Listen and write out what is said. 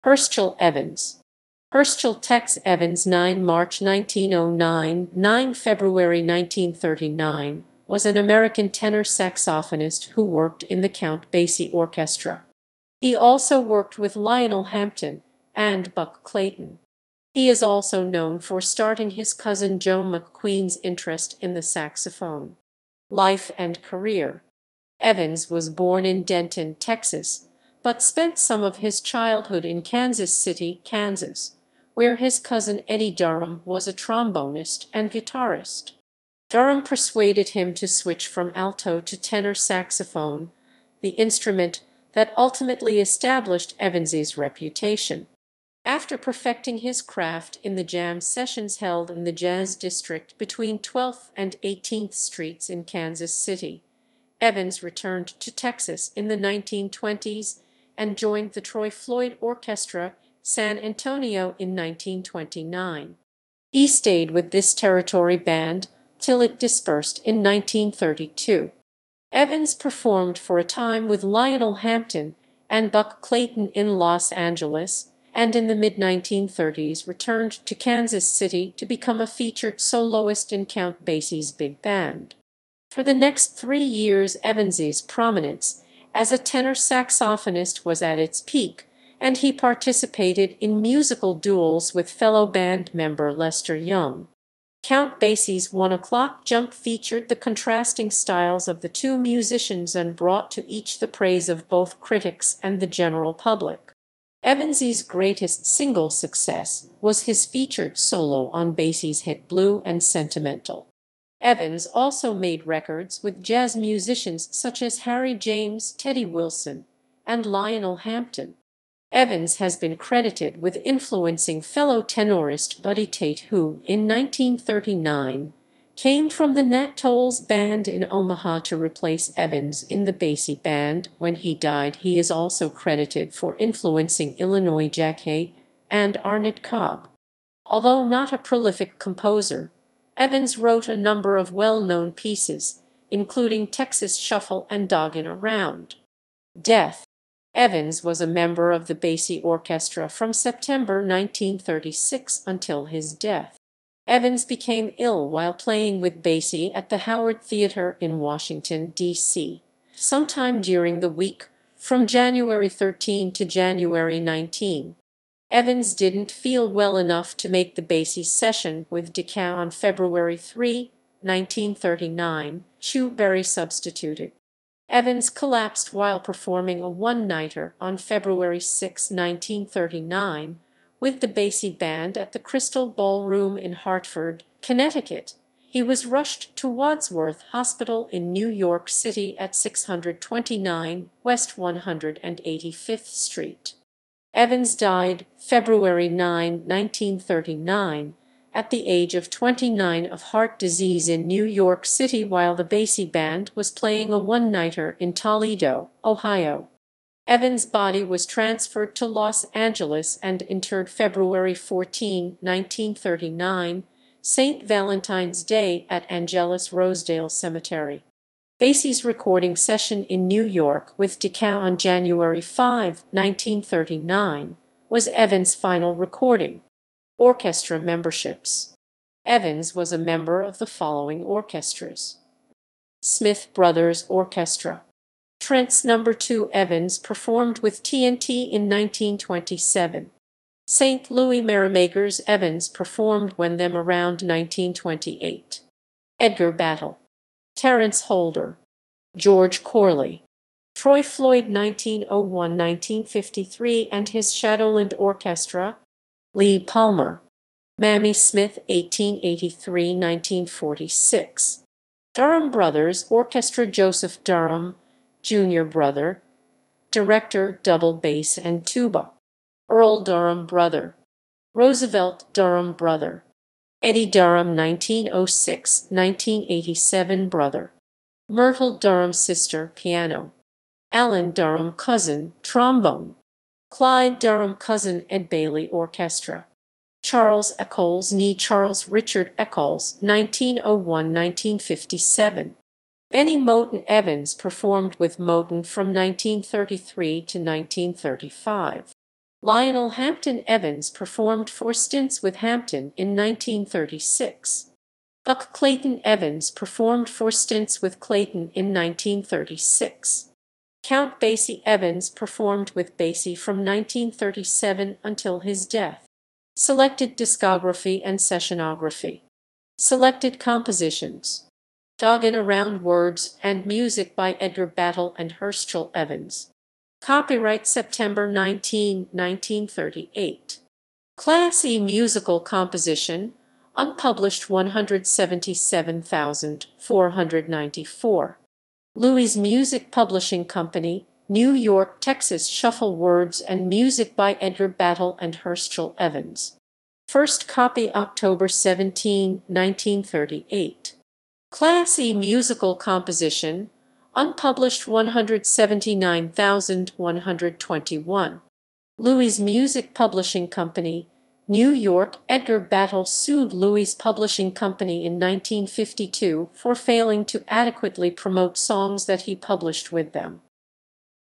Herschel Evans. Herschel Tex Evans, 9 March 1909, 9 February 1939, was an American tenor saxophonist who worked in the Count Basie Orchestra. He also worked with Lionel Hampton and Buck Clayton. He is also known for starting his cousin Joe McQueen's interest in the saxophone. Life and career. Evans was born in Denton, Texas, but spent some of his childhood in Kansas City, Kansas, where his cousin Eddie Durham was a trombonist and guitarist. Durham persuaded him to switch from alto to tenor saxophone, the instrument that ultimately established Evans's reputation. After perfecting his craft in the jam sessions held in the Jazz District between 12th and 18th Streets in Kansas City, Evans returned to Texas in the 1920s and joined the Troy Floyd Orchestra, San Antonio, in 1929. He stayed with this territory band till it dispersed in 1932. Evans performed for a time with Lionel Hampton and Buck Clayton in Los Angeles, and in the mid-1930s returned to Kansas City to become a featured soloist in Count Basie's big band. For the next 3 years, Evans's prominence as a tenor saxophonist was at its peak, and he participated in musical duels with fellow band member Lester Young. Count Basie's 1 O'Clock Jump featured the contrasting styles of the two musicians and brought to each the praise of both critics and the general public. Evans's greatest single success was his featured solo on Basie's hit Blue and Sentimental. Evans also made records with jazz musicians such as Harry James, Teddy Wilson, and Lionel Hampton. Evans has been credited with influencing fellow tenorist Buddy Tate, who, in 1939, came from the Nat Tolles Band in Omaha to replace Evans in the Basie Band. When he died, he is also credited for influencing Illinois Jack Hay and Arnett Cobb. Although not a prolific composer, Evans wrote a number of well-known pieces, including Texas Shuffle and Doggin' Around. Death. Evans was a member of the Basie Orchestra from September 1936 until his death. Evans became ill while playing with Basie at the Howard Theater in Washington, D.C., sometime during the week from January 13 to January 19. Evans didn't feel well enough to make the Basie session with Decca on February 3, 1939. Chu Berry substituted. Evans collapsed while performing a one-nighter on February 6, 1939, with the Basie Band at the Crystal Ballroom in Hartford, Connecticut. He was rushed to Wadsworth Hospital in New York City at 629 West 185th Street. Evans died February 9, 1939, at the age of 29 of heart disease in New York City while the Basie Band was playing a one-nighter in Toledo, Ohio. Evans' body was transferred to Los Angeles and interred February 14, 1939, St. Valentine's Day, at Angelus Rosedale Cemetery. Basie's recording session in New York with Decca on January 5, 1939, was Evans' final recording. Orchestra memberships. Evans was a member of the following orchestras: Smith Brothers Orchestra. Trent's No. 2. Evans performed with TNT in 1927. St. Louis Merrymakers. Evans performed with them around 1928. Edgar Battle. Terence Holder. George Corley. Troy Floyd 1901–1953 and his Shadowland Orchestra. Lee Palmer. Mamie Smith 1883–1946. Durham Brothers Orchestra. Joseph Durham, Jr. brother. Director, double bass and tuba. Earl Durham brother. Roosevelt Durham brother. Eddie Durham 1906–1987 brother. Myrtle Durham sister, piano. Alan Durham cousin, trombone. Clyde Durham cousin, Ed Bailey Orchestra. Charles Eccles nee Charles Richard Eccles 1901–1957. Benny Moten. Evans performed with Moten from 1933 to 1935. Lionel Hampton Evans performed 4 stints with Hampton in 1936. Buck Clayton Evans performed 4 stints with Clayton in 1936. Count Basie Evans performed with Basie from 1937 until his death. Selected discography and sessionography. Selected compositions. Dogged Around Words and Music by Edgar Battle and Herschel Evans. Copyright September 19, 1938. Class E musical composition, unpublished 177,494. Louis Music Publishing Company, New York, Texas. Shuffle Words and Music by Edgar Battle and Herschel Evans. First copy October 17, 1938. Class E musical composition, unpublished 179,121. Louis Music Publishing Company, New York. Edgar Battle sued Louis Publishing Company in 1952 for failing to adequately promote songs that he published with them.